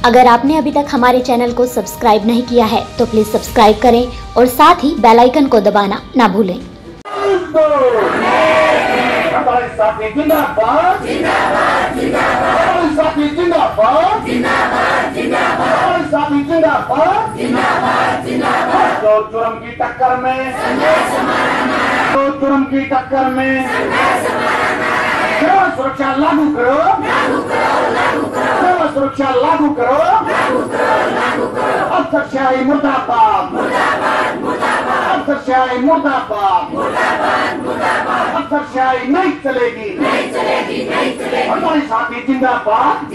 अगर आपने अभी तक हमारे चैनल को सब्सक्राइब नहीं किया है तो प्लीज सब्सक्राइब करें और साथ ही बेल आइकन को दबाना ना भूलें। जुर्म की टक्कर में सेवा सुरक्षा लागू करो, सेवा सुरक्षा लागू करो, अफसरशाही मुर्दाबाद, अफसरशाही मुर्दाबाद, अफसरशाही नहीं चलेगी, हमारे साथी जिंदाबाद,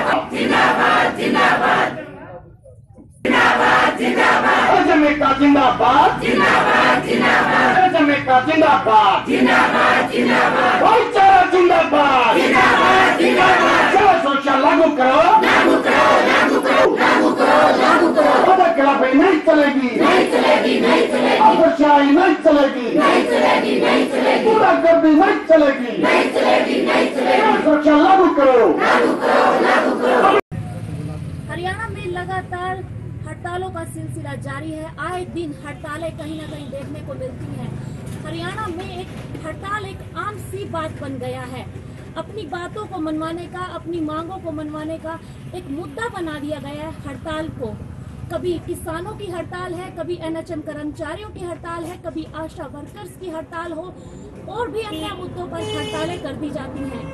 जमेका जिंदाबाद, जमेका जिंदाबाद, भाईचारा जिंदाबाद, सेवा सुरक्षा लागू करो, खिलाफी नहीं चलेगी, अफसरशाही नहीं चलेगी, गुंडागर्दी नहीं चलेगी, सेवा सुरक्षा लागू करो। हरियाणा में लगातार हड़तालों का सिलसिला जारी है। आए दिन हड़तालें कहीं न कहीं देखने को मिलती हैं। हरियाणा में एक हड़ताल एक आम सी बात बन गया है। अपनी बातों को मनवाने का, अपनी मांगों को मनवाने का एक मुद्दा बना दिया गया है हड़ताल को। कभी किसानों की हड़ताल है, कभी एनएचएम कर्मचारियों की हड़ताल है, कभी आशा वर्कर्स की हड़ताल हो और भी अन्य मुद्दों पर हड़तालें कर दी जाती हैं।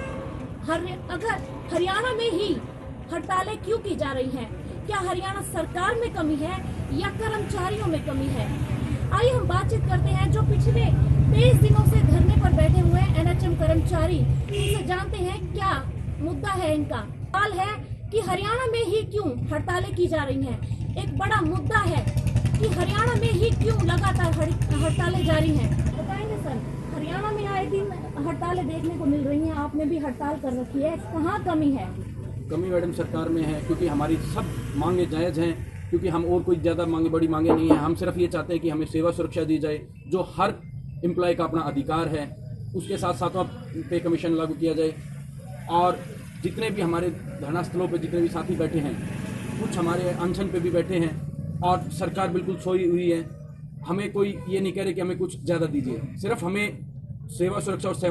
अगर हरियाणा में ही हड़तालें क्यों की जा रही हैं? क्या हरियाणा सरकार में कमी है या कर्मचारियों में कमी है? आइए हम बातचीत करते हैं जो पिछले 23 दिनों से धरने पर बैठे हुए हैं एनएचएम कर्मचारी। इनसे जानते हैं क्या मुद्दा है इनका। सवाल है कि हरियाणा में ही क्यों हड़तालें की जा रही हैं। एक बड़ा मुद्दा है कि हरियाणा में ही क्यों लगातार हड़तालें जारी हैं। बताएंगे सर, हरियाणा में आए दिन हड़तालें देखने को मिल रही हैं, आपने भी हड़ताल कर रखी है, कहाँ कमी है? कमी मैडम सरकार में है, क्योंकि हमारी सब मांगे जायज़ हैं, क्योंकि हम और कोई ज़्यादा मांगे बड़ी मांगे नहीं है। हम सिर्फ ये चाहते हैं कि हमें सेवा सुरक्षा दी जाए, जो हर एम्प्लॉय का अपना अधिकार है। उसके साथ 7वां पे कमीशन लागू किया जाए। और जितने भी हमारे धरना स्थलों पर जितने भी साथी बैठे हैं, कुछ हमारे अनशन पे भी बैठे हैं और सरकार बिल्कुल सोई हुई है। हमें कोई ये नहीं कह रहे कि हमें कुछ ज़्यादा दीजिए, सिर्फ हमें सेवा सुरक्षा और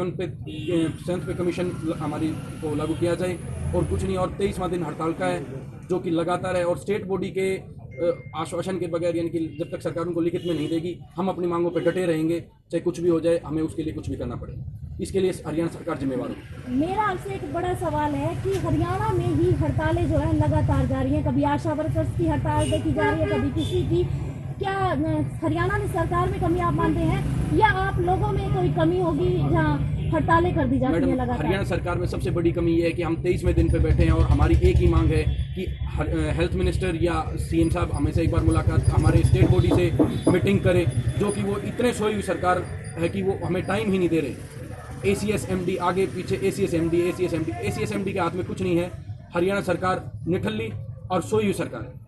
7th पे कमीशन हमारी को लागू किया जाए और कुछ नहीं। और 23वां दिन हड़ताल का है जो कि लगातार है। और स्टेट बॉडी के आश्वासन के बगैर, यानी कि जब तक सरकार उनको लिखित में नहीं देगी, हम अपनी मांगों पर डटे रहेंगे, चाहे कुछ भी हो जाए, हमें उसके लिए कुछ भी करना पड़े। इसके लिए हरियाणा सरकार जिम्मेवार है। मेरा आपसे एक बड़ा सवाल है कि हरियाणा में ही हड़तालें जो है लगातार जारी हैं। कभी आशा वर्कर्स की हड़ताल देखी जा रही है, कभी किसी की। क्या हरियाणा में सरकार में कमी आप मानते हैं या आप लोगों में कोई कमी होगी जहाँ हड़तालें कर दी जाती है लगातार? हरियाणा सरकार में सबसे बड़ी कमी ये है कि हम 23वें दिन पे बैठे हैं और हमारी एक ही मांग है कि हेल्थ मिनिस्टर या सीएम साहब हमें से एक बार मुलाकात, हमारे स्टेट बॉडी से मीटिंग करें, जो कि वो इतने सोई हुई सरकार है कि वो हमें टाइम ही नहीं दे रहे। ACS MD आगे पीछे, ACS MD के हाथ में कुछ नहीं है। हरियाणा सरकार निठल्ली और सोई हुई सरकार है।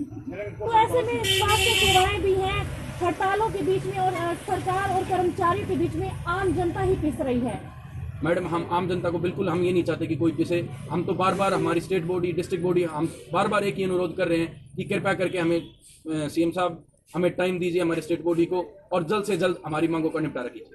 तो ऐसे में स्वास्थ्य सेवाएं भी हैं हड़तालों के बीच में और सरकार और कर्मचारियों के बीच में आम जनता ही पिस रही है। मैडम, हम आम जनता को बिल्कुल हम ये नहीं चाहते कि कोई पिसे। हम तो बार बार हमारी स्टेट बॉडी, डिस्ट्रिक्ट बॉडी, हम बार बार एक ही अनुरोध कर रहे हैं कि कृपया करके हमें CM साहब हमें टाइम दीजिए, हमारे स्टेट बॉडी को, और जल्द से जल्द हमारी मांगों का निपटारा कीजिए।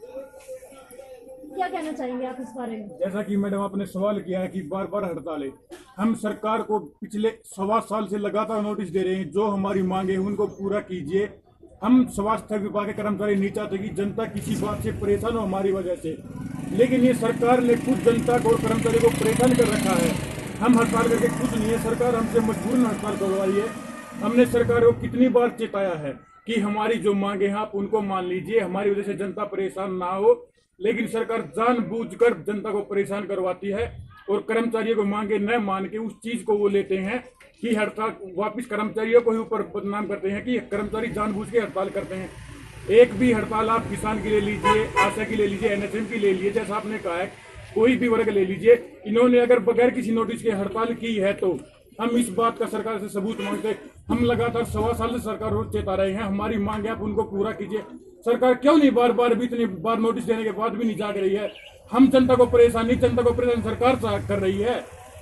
क्या कहना चाहेंगे आप इस बारे में? जैसा कि मैडम आपने सवाल किया है कि बार बार हड़तालें, हम सरकार को पिछले 1.25 साल से लगातार नोटिस दे रहे हैं, जो हमारी मांगे हैं उनको पूरा कीजिए। हम स्वास्थ्य विभाग के कर्मचारी नहीं चाहते कि जनता किसी बात से परेशान हो हमारी वजह से, लेकिन ये सरकार ने खुद जनता को और कर्मचारी को परेशान कर रखा है। हम हड़ताल करके खुश नहीं है, सरकार हमसे मजबूरन हड़ताल करवाई है। हमने सरकार को कितनी बार चेताया है कि हमारी जो मांगे हैं आप उनको मान लीजिए, हमारी वजह से जनता परेशान ना हो, लेकिन सरकार जानबूझकर जनता को परेशान करवाती है और कर्मचारियों को मांगे न मान के उस चीज को वो लेते हैं कि हड़ताल वापिस कर्मचारियों को ही ऊपर बदनाम करते हैं कि कर्मचारी जानबूझ के हड़ताल करते हैं। एक भी हड़ताल आप किसान की ले लीजिए, आशा की ले लीजिए, एनएचएम की ले लीजिए, जैसा आपने कहा है, कोई भी वर्ग ले लीजिए, इन्होंने अगर बगैर किसी नोटिस के हड़ताल की है तो हम इस बात का सरकार से सबूत मांगते हैं। हम लगातार 1.25 साल से सरकार को चेता रहे हैं, हमारी मांग है आप उनको पूरा कीजिए। सरकार क्यों नहीं बार बार भी इतनी बार नोटिस देने के बाद भी नहीं जाग रही है? हम जनता को परेशान नहीं, जनता को परेशान सरकार कर रही है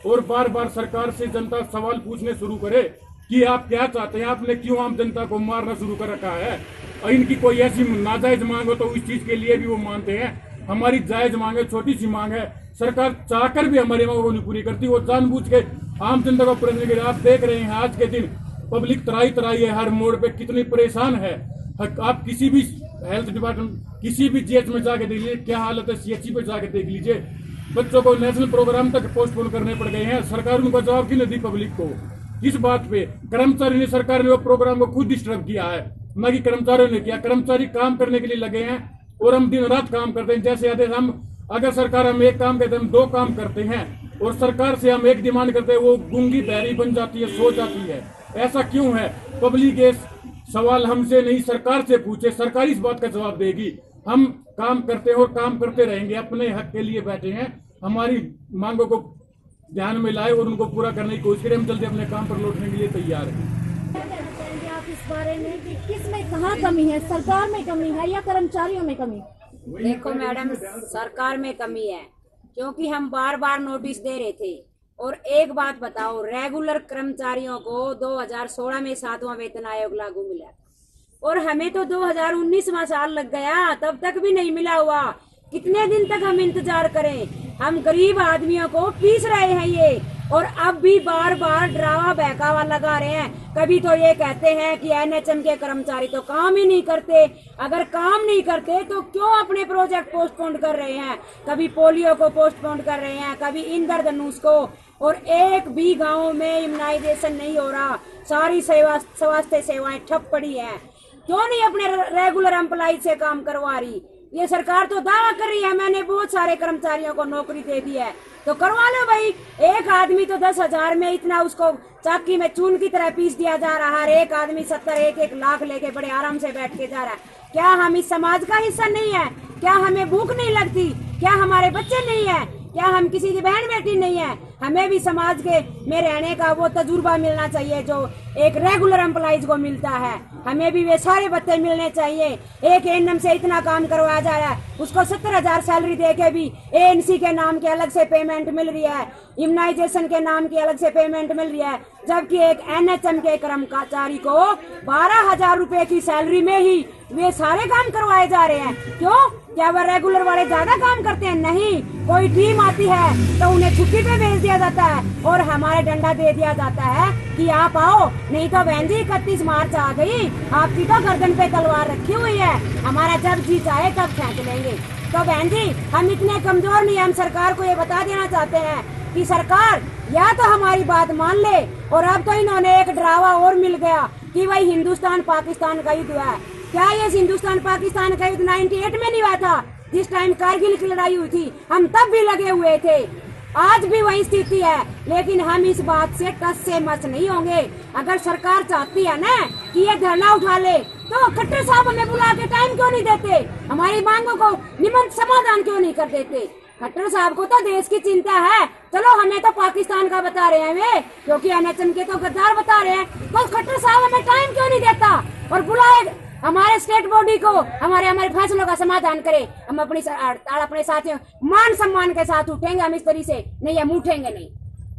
और बार बार सरकार से जनता सवाल पूछने शुरू करे कि आप क्या चाहते हैं, आपने क्यों आम जनता को मारना शुरू कर रखा है। और इनकी कोई ऐसी नाजायज मांग हो तो इस चीज के लिए भी वो मानते हैं। हमारी जायज मांग है, छोटी सी मांग है, सरकार चाहकर भी हमारी मांगों को नहीं पूरी करती, वो जानबूझ के आम जनता को परेशान कर। आप देख रहे हैं आज के दिन पब्लिक तराई तराई है, हर मोड़ पे कितनी परेशान है। आप किसी भी हेल्थ डिपार्टमेंट, किसी भी जीएच में जाके देख लीजिए क्या हालत है, सीएचसी पे जाके देख लीजिए। बच्चों को नेशनल प्रोग्राम तक पोस्टपोन करने पड़ गए हैं। सरकार उनका जवाब क्यों नहीं दी पब्लिक को? इस बात पे कर्मचारी ने, सरकार ने वो प्रोग्राम को खुद डिस्टर्ब किया है, न कि कर्मचारियों ने किया। कर्मचारी काम करने के लिए लगे हैं और हम दिन रात काम करते हैं। जैसे आदेश हम, अगर सरकार हम एक काम करते हैं, हम दो काम करते हैं, और सरकार से हम एक डिमांड करते हैं, वो गूंगी बहरी बन जाती है, सो जाती है। ऐसा क्यों है? पब्लिक ये सवाल हमसे नहीं सरकार से पूछे, सरकार इस बात का जवाब देगी। हम काम करते हैं और काम करते रहेंगे, अपने हक के लिए बैठे हैं। हमारी मांगों को ध्यान में लाए और उनको पूरा करने की कोशिश करें। हम जल्दी अपने काम पर लौटने के लिए तैयार हैं। क्या कहना चाहेंगे आप इस बारे में कि किसमें कहाँ कमी है? सरकार में कमी है या कर्मचारियों में कमी? देखो मैडम, सरकार में कमी है, क्योंकि हम बार बार नोटिस दे रहे थे। और एक बात बताओ, रेगुलर कर्मचारियों को 2016 में 7वां वेतन आयोग लागू मिला और हमें तो 2019वां साल लग गया, तब तक भी नहीं मिला हुआ। कितने दिन तक हम इंतजार करें? हम गरीब आदमियों को पीस रहे हैं ये, और अब भी बार बार डरावा बहकावा लगा रहे हैं। कभी तो ये कहते हैं कि एनएचएम के कर्मचारी तो काम ही नहीं करते। अगर काम नहीं करते तो क्यों अपने प्रोजेक्ट पोस्टपोन कर रहे हैं? कभी पोलियो को पोस्टपोन कर रहे हैं, कभी इंद्रधनुष को, और एक भी गाँव में इम्यूनाइजेशन नहीं हो रहा। सारी स्वास्थ्य सेवाएं ठप पड़ी है। क्यों नहीं अपने रेगुलर एम्प्लॉय से काम करवा रही? ये सरकार तो दावा कर रही है मैंने बहुत सारे कर्मचारियों को नौकरी दे दी है, तो करवा लो भाई। एक आदमी तो 10,000 में इतना उसको चाकी में चून की तरह पीस दिया जा रहा है। एक आदमी 70-1 लाख लेके बड़े आराम से बैठ के जा रहा है। क्या हम इस समाज का हिस्सा नहीं है? क्या हमें भूख नहीं लगती? क्या हमारे बच्चे नहीं है? क्या हम किसी की बहन बेटी नहीं है? हमें भी समाज के में रहने का वो तजुर्बा मिलना चाहिए जो एक रेगुलर एम्प्लॉइज को मिलता है। हमें भी वे सारे भत्ते मिलने चाहिए। एक एएनएम से इतना काम करवाया जा रहा है, उसको 70,000 सैलरी देके भी एएनसी के नाम के अलग से पेमेंट मिल रही है, इम्यूनाइजेशन के नाम की अलग से पेमेंट मिल रही है, जबकि एक एनएचएम के कर्मचारी को 12,000 रुपए की सैलरी में ही वे सारे काम करवाए जा रहे हैं। क्यों? क्या वह रेगुलर वाले ज्यादा काम करते हैं? नहीं। कोई टीम आती है तो उन्हें छुट्टी पे भेज दिया जाता है और हमारे डंडा दे दिया जाता है कि आप आओ, नहीं तो बहन जी 31 मार्च आ गई, आपकी तो गर्दन पे तलवार रखी हुई है, हमारा जब जी चाहे तब फेंक लेंगे। तो बहन जी हम इतने कमजोर नहीं, हम सरकार को ये बता देना चाहते हैं कि सरकार या तो हमारी बात मान ले, और अब तो इन्होंने एक डरावा और मिल गया कि भाई हिंदुस्तान पाकिस्तान का युद्ध है। क्या ये हिंदुस्तान पाकिस्तान का युद्ध 98 में नहीं हुआ था? जिस टाइम कारगिल की लड़ाई हुई थी हम तब भी लगे हुए थे। आज भी वही स्थिति है, लेकिन हम इस बात से टस से मस नहीं होंगे। अगर सरकार चाहती है ना कि ये धरना उठा ले, तो खट्टर साहब हमें बुला के टाइम क्यों नहीं देते? हमारी मांगों को निमंत्रित समाधान क्यों नहीं कर देते? खट्टर साहब को तो देश की चिंता है, चलो हमें तो पाकिस्तान का बता रहे हैं वे, क्योंकि एनएचएम के तो गद्दार बता रहे हैं। तो खट्टर साहब हमें टाइम क्यों नहीं देता और बुलाए हमारे स्टेट बॉडी को, हमारे फैसलों का समाधान करे। हम अपने साथियों मान सम्मान के साथ उठेंगे, हम इस तरीके से नहीं, हम उठेंगे नहीं।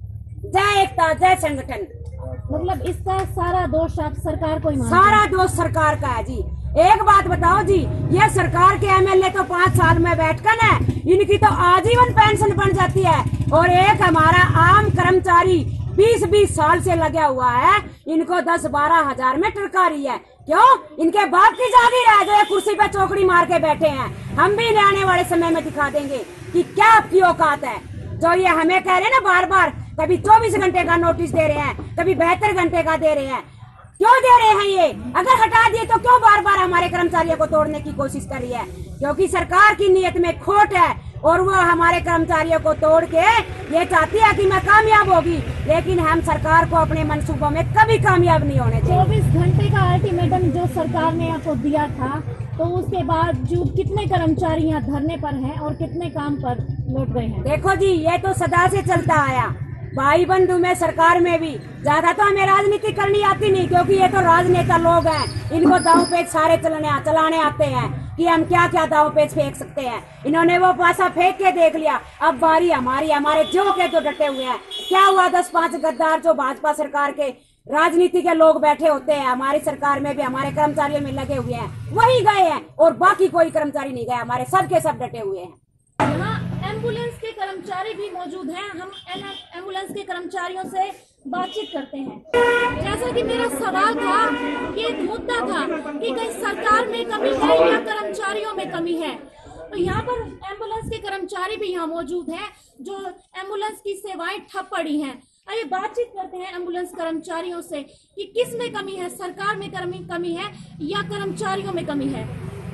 जय एकता, जय संगठन। मतलब इसका सारा दोष आप सरकार को ही मानते हैं? सारा दोष सरकार का है जी। एक बात बताओ जी, ये सरकार के एमएलए तो 5 साल में बैठकर है, इनकी तो आजीवन पेंशन बन जाती है, और एक हमारा आम कर्मचारी 20-20 साल से लगा हुआ है, इनको 10-12 हजार में टरका रही है। क्यों? इनके बाप की जागीर है जो ये कुर्सी पे चौकड़ी मार के बैठे हैं। हम भी आने वाले समय में दिखा देंगे कि क्या आपकी औकात है। जो ये हमें कह रहे हैं ना बार बार, कभी 24 घंटे का नोटिस दे रहे हैं, कभी 72 घंटे का दे रहे हैं, क्यों दे रहे हैं ये? अगर हटा दिए तो क्यों बार बार हमारे कर्मचारियों को तोड़ने की कोशिश कर रही है? क्योंकि सरकार की नीयत में खोट है और वो हमारे कर्मचारियों को तोड़ के ये चाहती है कि मैं कामयाब होगी, लेकिन हम सरकार को अपने मंसूबों में कभी कामयाब नहीं होने देंगे। 24 घंटे का अल्टीमेटम जो सरकार ने आपको दिया था, तो उसके बावजूद कितने कर्मचारी यहाँ धरने पर हैं और कितने काम पर लौट गए हैं? देखो जी, ये तो सदा से चलता आया, भाई बंधु में सरकार में भी। ज्यादा तो हमें राजनीति करनी आती नहीं, क्योंकि ये तो राजनेता लोग हैं, इनको दांव पेच सारे चलाने आते हैं कि हम क्या क्या दांव पेच फेंक सकते हैं। इन्होंने वो पासा फेंक के देख लिया, अब बारी हमारे जो के जो डटे हुए हैं क्या हुआ 10-5 गद्दार जो भाजपा सरकार के राजनीति के लोग बैठे होते हैं हमारी सरकार में भी हमारे कर्मचारियों में लगे हुए हैं, वही गए हैं और बाकी कोई कर्मचारी नहीं गए, हमारे सबके सब डटे हुए हैं। यहाँ एम्बुलेंस के कर्मचारी भी मौजूद हैं। हम एम्बुलेंस के कर्मचारियों से बातचीत करते हैं। जैसा कि मेरा सवाल था, ये मुद्दा था कि कहीं सरकार में कमी है या कर्मचारियों में कमी है, तो यहाँ पर एम्बुलेंस के कर्मचारी भी यहाँ मौजूद हैं जो एम्बुलेंस की सेवाएं ठप पड़ी हैं। आइए बातचीत करते हैं एम्बुलेंस कर्मचारियों से कि किस में कमी है, सरकार में कमी है या कर्मचारियों में कमी है।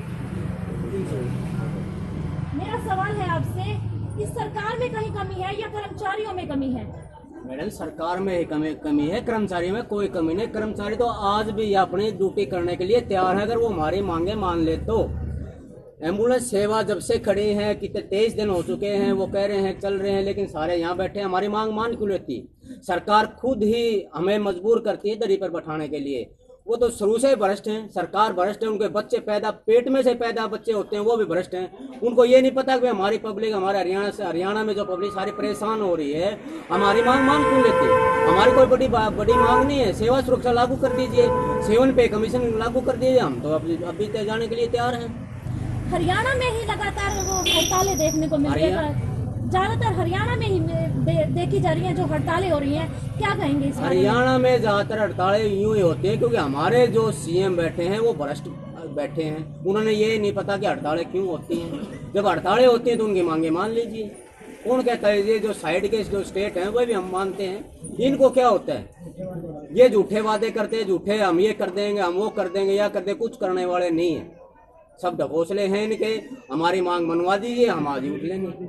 मेरा सवाल है आपसे कि सरकार में कहीं कमी है या कर्मचारियों में कमी है। मैडम, सरकार में ही कमी है, कर्मचारियों में कोई कमी नहीं। कर्मचारी तो आज भी अपनी ड्यूटी करने के लिए तैयार है, अगर वो हमारी मांगे मान ले तो। एम्बुलेंस सेवा जब से खड़ी है, कितने 23 दिन हो चुके हैं, वो कह रहे हैं चल रहे हैं, लेकिन सारे यहाँ बैठे हैं, हमारी मांग मान क्यों लेती? सरकार खुद ही हमें मजबूर करती है दरी पर बैठाने के लिए। वो तो शुरू से भ्रष्ट हैं, सरकार भ्रष्ट है, उनके बच्चे पैदा पेट में से पैदा बच्चे होते हैं वो भी भ्रष्ट हैं। उनको ये नहीं पता कि हमारी पब्लिक, हमारे हरियाणा में जो पब्लिक सारी परेशान हो रही है, हमारी मांग मान क्यों लेते? हमारी कोई बड़ी मांग नहीं है। सेवा सुरक्षा लागू कर दीजिए, 7 पे कमीशन लागू कर दीजिए, हम तो अभी तय जाने के लिए तैयार हैं। हरियाणा में ही लगातार वो हड़तालें देखने को मिल रही है, ज्यादातर हरियाणा में ही देखी जा रही है जो हड़तालें हो रही हैं, क्या कहेंगे इस बारे में? हरियाणा में ज्यादातर हड़तालें यूं ही होती है क्योंकि हमारे जो सीएम बैठे हैं वो भ्रष्ट बैठे हैं। उन्होंने ये नहीं पता कि हड़तालें क्यों होती हैं। जब हड़तालें होती हैं तो उनकी मांगे मान लीजिए। कौन कहता है? ये जो साइड के जो स्टेट हैं वो भी हम मानते हैं। इनको क्या होता है? ये झूठे वादे करते हैं, झूठे हम ये कर देंगे, हम वो कर देंगे, या कर दे, कुछ करने वाले नहीं है। सब ढकोसले हैं इनके। हमारी मांग मनवा दीजिए, हम आज ही उठ लेंगे।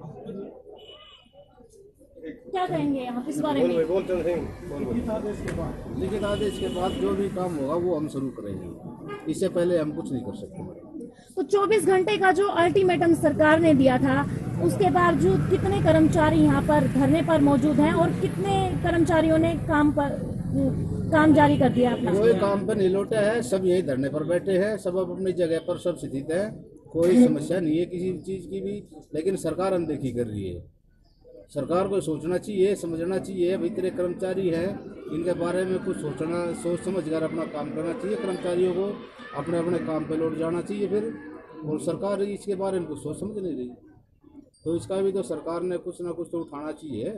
क्या कहेंगे आप इस बारे में? लिखित आदेश के बाद जो भी काम होगा वो हम शुरू करेंगे, इससे पहले हम कुछ नहीं कर सकते। तो 24 घंटे का जो अल्टीमेटम सरकार ने दिया था, उसके बावजूद कितने कर्मचारी यहाँ पर धरने पर मौजूद हैं और कितने कर्मचारियों ने काम जारी कर दिया अपना? कोई काम पर नहीं लौटा है, सब यही धरने पर बैठे हैं, सब अपनी जगह पर सब स्थित है, कोई समस्या नहीं है किसी चीज की भी। लेकिन सरकार अनदेखी कर रही है। सरकार को सोचना चाहिए, समझना चाहिए, भाई तेरे कर्मचारी हैं, इनके बारे में कुछ सोच समझ कर अपना काम करना चाहिए। कर्मचारियों को अपने अपने काम पे लौट जाना चाहिए फिर। और सरकार इसके बारे में कुछ सोच समझ नहीं रही, तो इसका भी तो सरकार ने कुछ ना कुछ तो उठाना चाहिए।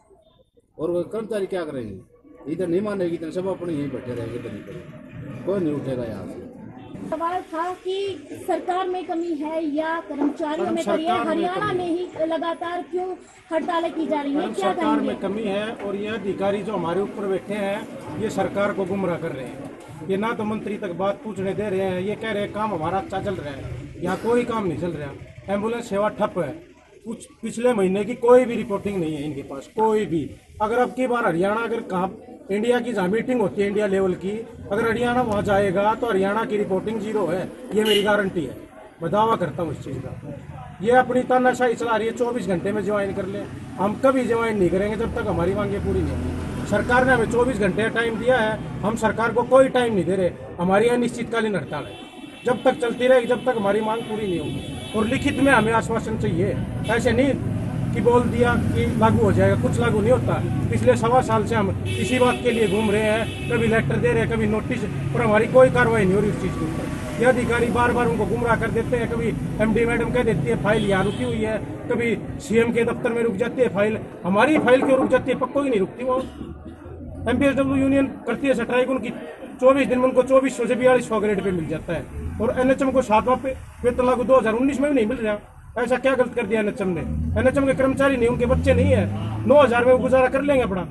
और कर्मचारी क्या करेंगे? इधर नहीं मानेगी, इधर सब अपने यहीं बैठे रहेंगे, कोई नहीं उठेगा यहाँ से। सवाल था कि सरकार में कमी है या कर्मचारियों में कमी है? हरियाणा में ही लगातार क्यों हड़तालें की जा रही है, क्या सरकार कहेंगे? में कमी है और ये अधिकारी जो हमारे ऊपर बैठे हैं ये सरकार को गुमराह कर रहे हैं। ये ना तो मंत्री तक बात पूछने दे रहे हैं, ये कह रहे हैं काम हमारा अच्छा चल रहा है। यहाँ कोई काम नहीं चल रहा, एम्बुलेंस सेवा ठप है। कुछ पिछले महीने की कोई भी रिपोर्टिंग नहीं है इनके पास, कोई भी। अगर अब की बार हरियाणा, अगर कहाँ इंडिया की जहाँ मीटिंग होती है इंडिया लेवल की, अगर हरियाणा वहाँ जाएगा तो हरियाणा की रिपोर्टिंग 0 है, ये मेरी गारंटी है। मैं दावा करता हूँ इस चीज़ का। ये अपनी तानाशाही चला रही है, 24 घंटे में ज्वाइन कर ले। हम कभी ज्वाइन नहीं करेंगे जब तक हमारी मांगे पूरी नहीं होगी। सरकार ने हमें 24 घंटे का टाइम दिया है, हम सरकार को कोई टाइम नहीं दे रहे। हमारी अनिश्चितकालीन हड़ताल है, जब तक चलती रहेगी, जब तक हमारी मांग पूरी नहीं होगी। और लिखित में हमें आश्वासन चाहिए, ऐसे नहीं कि बोल दिया कि लागू हो जाएगा, कुछ लागू नहीं होता। पिछले 1.25 साल से हम इसी बात के लिए घूम रहे हैं, कभी लेटर दे रहे हैं, कभी नोटिस, पर हमारी कोई कार्रवाई नहीं हो रही उस चीज़ के ऊपर। ये अधिकारी बार बार उनको गुमराह कर देते हैं। कभी एमडी मैडम कह देती है फाइल यहाँ रुकी हुई है, कभी सीएम के दफ्तर में रुक जाती है फाइल। हमारी फाइल क्यों रुक जाती है? पक्को ही नहीं रुकती। वो एमपीएसडब्ल्यू यूनियन करती है स्ट्राइक, उनकी 24 दिन में उनको 2400 से 4200 ग्रेड पे मिल जाता है, और एनएचएम को 7वां वेतन लागू 2019 में भी नहीं मिल रहा। ऐसा क्या गलत कर दिया एनएचएम ने? एनएचएम के कर्मचारी नहीं, उनके बच्चे नहीं है, 9000 में वो गुजारा कर लेंगे अपना।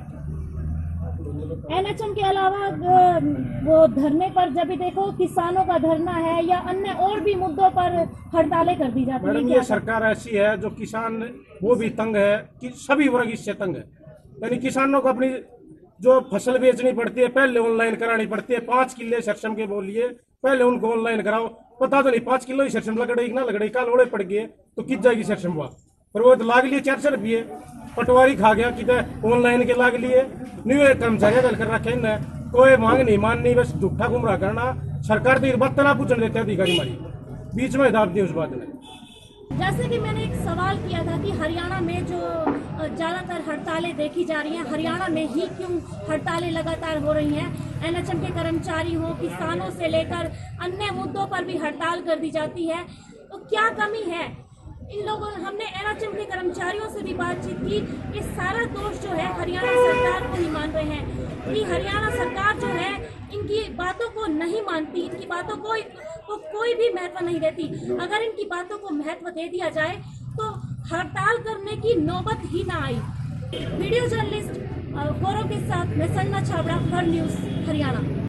एनएचएम के अलावा वो धरने पर जब भी देखो किसानों का धरना है या अन्य और भी मुद्दों पर हड़तालें कर दी जाती है। मैडम, ये सरकार ऐसी है जो किसान वो भी तंग है कि सभी वर्ग इससे तंग है। यानी किसानों को अपनी जो फसल बेचनी पड़ती है पहले ऑनलाइन करानी पड़ती है। 5 किले सरसम के बोलिए, पहले उनको ऑनलाइन कराओ। पता तो नहीं 5 किलो ही सरसम लगड़ेगी ना लगड़ेगी, कल ओड़े पड़ गए तो कित जाएगी सरसम वहाँ पर। वो तो लाग लिए 400 रुपये, पटवारी खा गया कि ऑनलाइन के लाग लिए। न्यू कर्मचारी दल कर रखे न, कोई मांग नहीं माननी, बस झूठा गुमराह करना। सरकार तो इस बात ना पूछने देते अधिकारी, हमारी बीच में दाब दी उस बात में। जैसे कि मैंने एक सवाल किया था कि हरियाणा में जो ज़्यादातर हड़तालें देखी जा रही हैं। हरियाणा में ही क्यों हड़तालें लगातार हो रही हैं? एनएचएम के कर्मचारी हो, किसानों से लेकर अन्य मुद्दों पर भी हड़ताल कर दी जाती है, तो क्या कमी है इन लोगों? हमने एनएचएम के कर्मचारियों से भी बातचीत की। ये सारा दोष जो है हरियाणा सरकार को ही मान रहे हैं कि हरियाणा सरकार जो है इनकी बातों को नहीं मानती, इनकी बातों को कोई भी महत्व नहीं देती। अगर इनकी बातों को महत्व दे दिया जाए तो हड़ताल करने की नौबत ही ना आई। वीडियो जर्नलिस्ट गौरव के साथ मैं संजना छाबड़ा, हर न्यूज़ हरियाणा।